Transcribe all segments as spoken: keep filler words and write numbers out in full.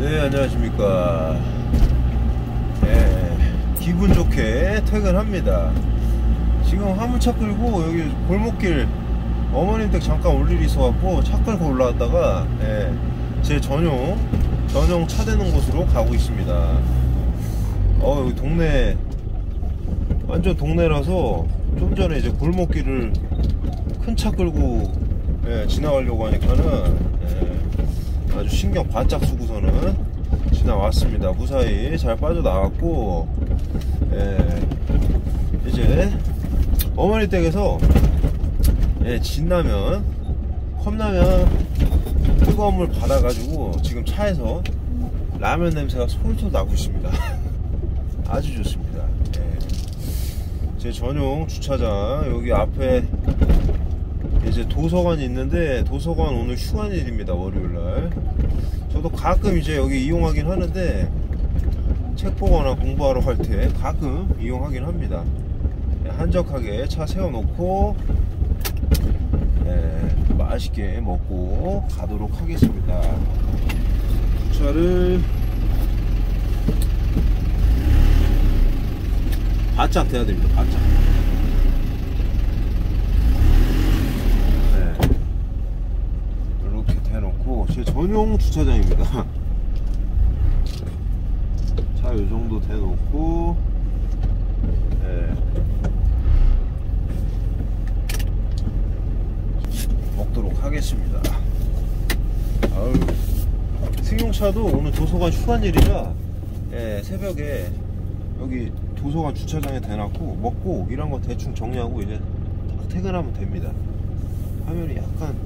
네, 안녕하십니까. 네, 기분 좋게 퇴근합니다. 지금 화물차 끌고 여기 골목길 어머님 댁 잠깐 올 일이 있어갖고 차 끌고 올라왔다가 네, 제 전용 전용 차 대는 곳으로 가고 있습니다. 어, 여기 동네 완전 동네라서 좀 전에 이제 골목길을 큰 차 끌고 예, 지나가려고 하니까는 예, 아주 신경 바짝 쓰고서는 지나왔습니다. 무사히 잘 빠져나왔고 예, 이제 어머니 댁에서 예, 진라면 컵라면 뜨거운 물 받아가지고 지금 차에서 라면 냄새가 솔솔 나고 있습니다. 아주 좋습니다. 예. 제 전용 주차장 여기 앞에 이제 도서관이 있는데 도서관 오늘 휴관일입니다. 월요일날. 저도 가끔 이제 여기 이용하긴 하는데 책 보거나 공부하러 갈 때 가끔 이용하긴 합니다. 한적하게 차 세워놓고 네, 맛있게 먹고 가도록 하겠습니다. 주차를 바짝 대야 됩니다. 바짝. 제 전용 주차장입니다. 차 요정도 대놓고 네. 먹도록 하겠습니다. 아유, 승용차도 오늘 도서관 휴관일이라 네, 새벽에 여기 도서관 주차장에 대놨고 먹고 이런 거 대충 정리하고 이제 딱 퇴근하면 됩니다. 화면이 약간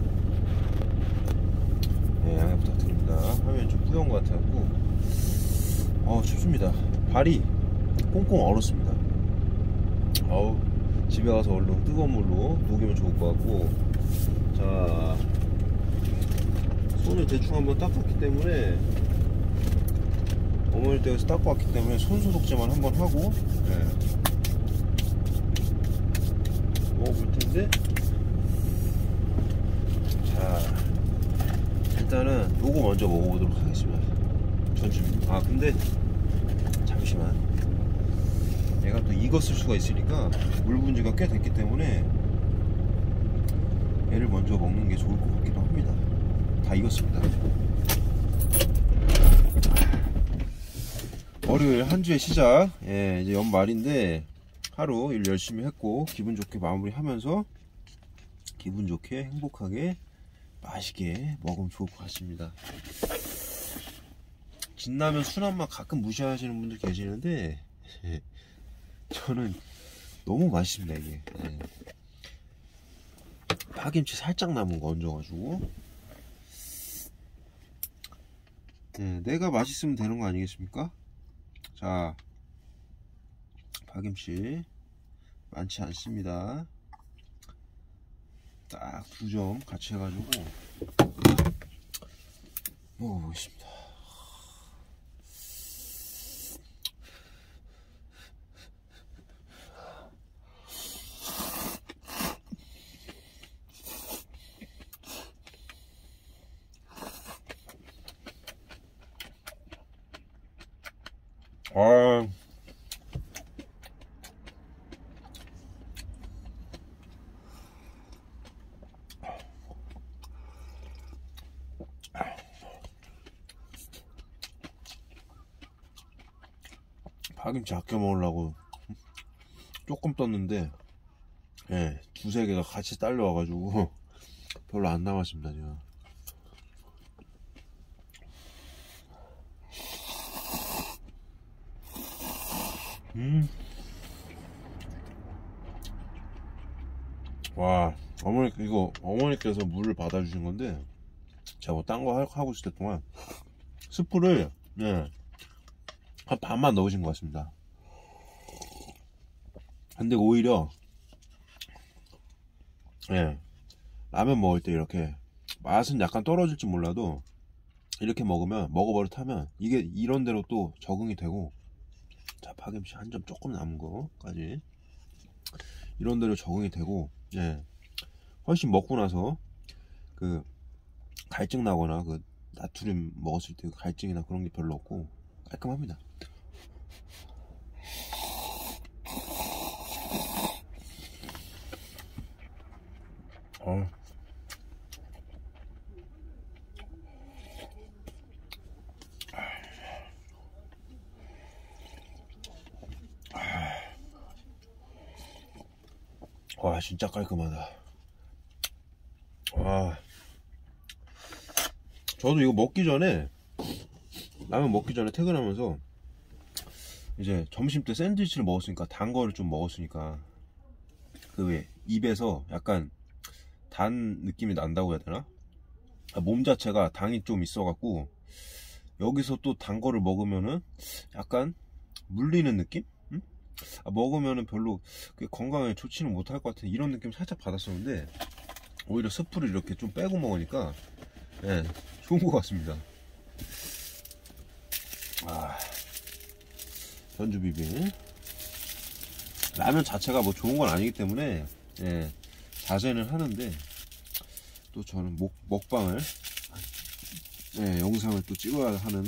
네, 양해 부탁드립니다. 화면이 좀 뿌연 것 같아갖고 어 춥습니다. 발이 꽁꽁 얼었습니다. 어우, 집에 가서 얼른 뜨거운 물로 녹이면 좋을 것 같고, 자, 손을 대충 한번 닦았기 때문에 어머니 댁에서 닦고 왔기 때문에 손 소독제만 한번 하고 네. 먹어볼 텐데, 자, 일단은 요거 먼저 먹어보도록 하겠습니다. 전주입니다. 아 근데 잠시만, 얘가 또 익었을 수가 있으니까 물 분지가 꽤 됐기 때문에 얘를 먼저 먹는 게 좋을 것 같기도 합니다. 다 익었습니다. 월요일 한 주의 시작. 예, 이제 연말인데 하루 일 열심히 했고 기분 좋게 마무리하면서 기분 좋게 행복하게 맛있게 먹으면 좋을 것 같습니다. 진라면 순한 맛 가끔 무시하시는 분들 계시는데 예, 저는 너무 맛있습니다. 이게 예. 파김치 살짝 남은 거 얹어가지고 예, 내가 맛있으면 되는 거 아니겠습니까? 자, 파김치 많지 않습니다. 딱 두 점 같이 해가지고 먹어보겠습니다. 아, 파김치 아껴 먹으려고 조금 떴는데 예, 두세 개가 같이 딸려와가지고 별로 안 남았습니다. 지금. 음. 와, 어머니, 이거 어머니께서 물을 받아주신 건데 제가 뭐 딴 거 하고 있을 때 동안 스프를 예, 한 반만 넣으신 것 같습니다. 근데 오히려 예, 라면 먹을 때 이렇게 맛은 약간 떨어질지 몰라도 이렇게 먹으면 먹어버릇하면 이게 이런 대로 또 적응이 되고, 자, 파김치 한 점 조금 남은 거까지 이런 대로 적응이 되고 예, 훨씬 먹고 나서 그 갈증 나거나 그 나트륨 먹었을 때 갈증이나 그런 게 별로 없고 깔끔합니다. 어. 와, 진짜 깔끔하다. 와, 저도 이거 먹기 전에, 라면 먹기 전에 퇴근하면서 이제 점심 때 샌드위치를 먹었으니까 단 거를 좀 먹었으니까 그 왜 입에서 약간 단 느낌이 난다고 해야 되나? 아, 몸 자체가 당이 좀 있어갖고 여기서 또 단 거를 먹으면은 약간 물리는 느낌? 응? 아, 먹으면은 별로 건강에 좋지는 못할 것 같은 이런 느낌 살짝 받았었는데 오히려 스프를 이렇게 좀 빼고 먹으니까 예, 좋은 것 같습니다. 아, 전주 비빔 라면 자체가 뭐 좋은 건 아니기 때문에 예, 자제는 하는데 또 저는 먹, 먹방을 예, 영상을 또 찍어야 하는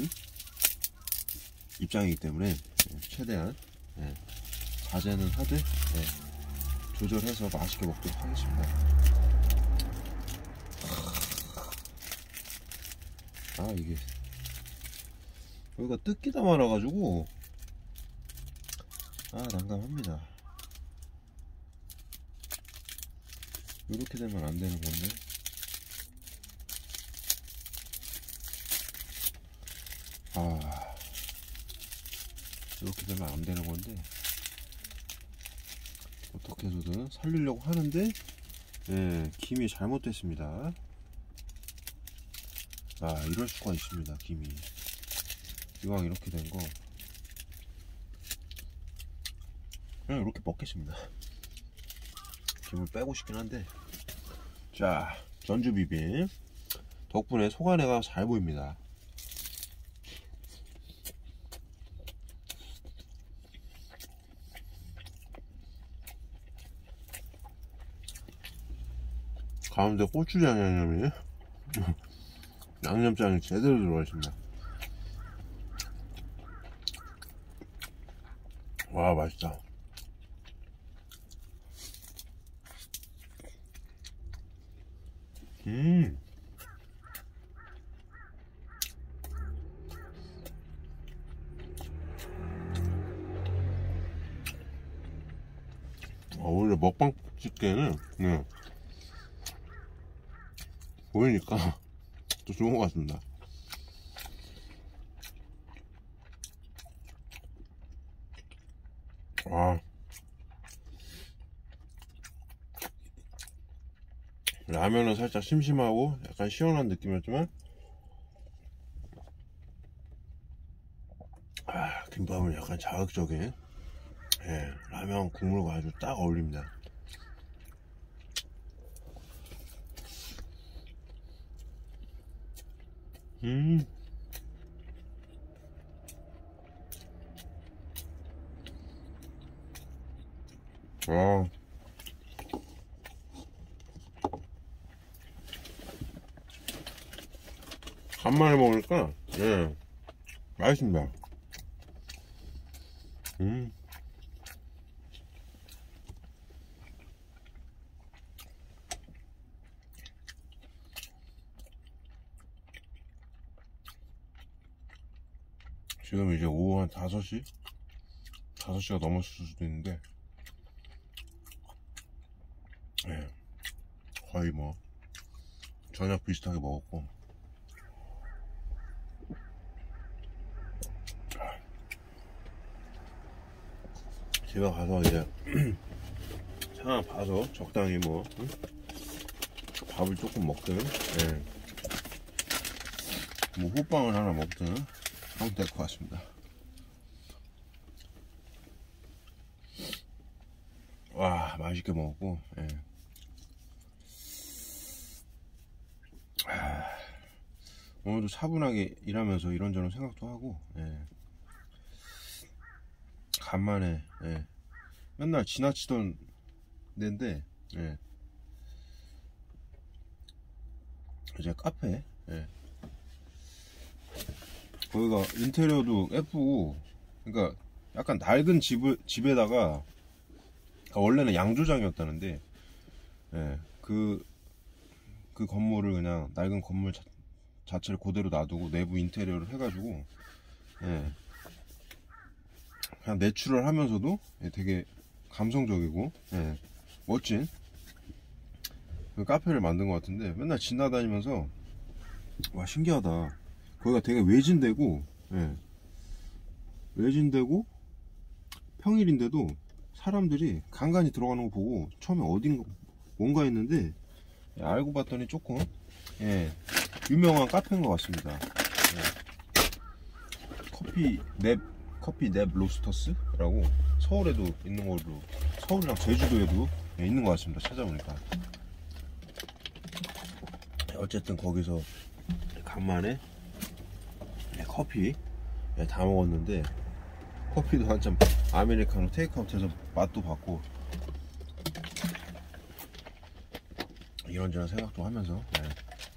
입장이기 때문에 예, 최대한 예, 자제는 하되 예, 조절해서 맛있게 먹도록 하겠습니다. 아, 이게 여기가 뜯기다 말아가지고 아, 난감합니다. 이렇게 되면 안 되는 건데. 아, 이렇게 되면 안 되는 건데. 어떻게 해서든 살리려고 하는데, 예, 김이 잘못됐습니다. 아, 이럴 수가 있습니다, 김이. 이왕 이렇게 된 거. 그냥 이렇게 먹겠습니다. 김을 빼고 싶긴 한데. 자, 전주 비빔 덕분에 속안해가 잘 보입니다. 가운데 고추장 양념이 양념장이 제대로 들어가 있습니다. 와, 맛있다. 음. 아, 오히려 먹방 찍기에는 네, 보이니까 또 좋은 것 같습니다. 아, 라면은 살짝 심심하고 약간 시원한 느낌이었지만 아, 김밥은 약간 자극적인 예, 라면 국물과 아주 딱 어울립니다. 음. 아. 간만에 먹으니까 예, 맛있습니다. 음. 지금 이제 오후 한 다섯 시? 다섯 시가 넘었을 수도 있는데 예, 거의 뭐 저녁 비슷하게 먹었고 집에 가서 이제 상황 봐서 적당히 뭐 응? 밥을 조금 먹든 예, 뭐 호빵을 하나 먹든 하면 될 것 같습니다. 와, 맛있게 먹었고 예. 아, 오늘도 차분하게 일하면서 이런저런 생각도 하고 예. 간만에 예. 맨날 지나치던 데인데 예. 이제 카페 예. 거기가 인테리어도 예쁘고, 그러니까 약간 낡은 집을, 집에다가, 그러니까 원래는 양조장이었다는데, 예, 그, 그 건물을 그냥 낡은 건물 자, 자체를 그대로 놔두고 내부 인테리어를 해가지고, 예, 그냥 내추럴 하면서도 예, 되게 감성적이고, 예, 멋진 그 카페를 만든 것 같은데, 맨날 지나다니면서 와 신기하다. 거기가 되게 외진되고, 예, 외진되고 평일인데도 사람들이 간간히 들어가는 거 보고 처음에 어딘가 뭔가 했는데, 예, 알고 봤더니 조금 예, 유명한 카페인 것 같습니다. 예, 커피 넵 커피 넵 로스터스라고 서울에도 있는 걸로, 서울이랑 제주도에도 예, 있는 것 같습니다. 찾아보니까. 어쨌든 거기서 간만에 커피 다 먹었는데, 커피도 한참 아메리카노 테이크아웃해서 맛도 봤고, 이런저런 생각도 하면서, 네.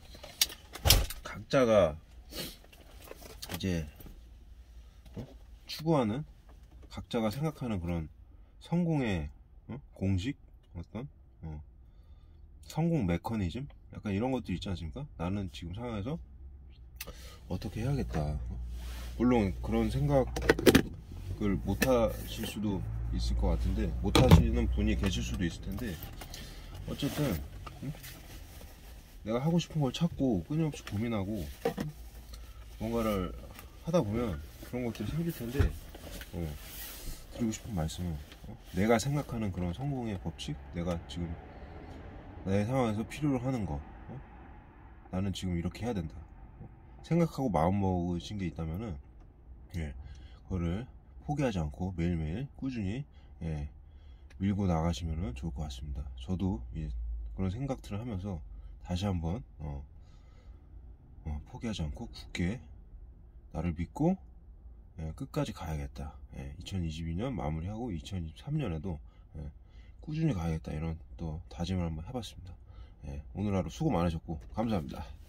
각자가 이제 어? 추구하는, 각자가 생각하는 그런 성공의 어? 공식, 어떤 어. 성공 메커니즘, 약간 이런 것들 있지 않습니까? 나는 지금 상황에서 어떻게 해야겠다. 물론 그런 생각을 못 하실 수도 있을 것 같은데, 못 하시는 분이 계실 수도 있을 텐데, 어쨌든 응? 내가 하고 싶은 걸 찾고 끊임없이 고민하고 뭔가를 하다 보면 그런 것들이 생길 텐데, 어, 드리고 싶은 말씀은 어? 내가 생각하는 그런 성공의 법칙, 내가 지금 내 상황에서 필요로 하는 거, 어? 나는 지금 이렇게 해야 된다, 어? 생각하고 마음먹으신 게 있다면은, 예, 그거를 포기하지 않고 매일매일 꾸준히 예, 밀고 나가시면 좋을 것 같습니다. 저도 예, 그런 생각들을 하면서 다시 한번 어, 어, 포기하지 않고 굳게 나를 믿고 예, 끝까지 가야겠다. 예, 이천이십이 년 마무리하고 이천이십삼 년에도 예, 꾸준히 가야겠다, 이런 또 다짐을 한번 해봤습니다. 예, 오늘 하루 수고 많으셨고 감사합니다.